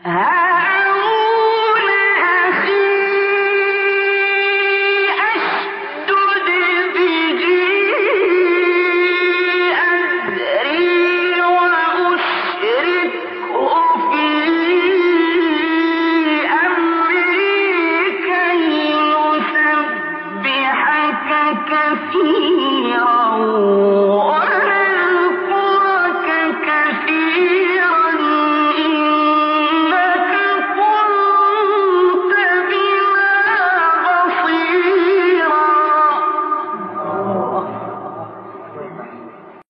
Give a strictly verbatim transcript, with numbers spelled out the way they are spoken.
هارون أخي أشدد به أزري وأشركه في أمري كي نسبحك كثيرا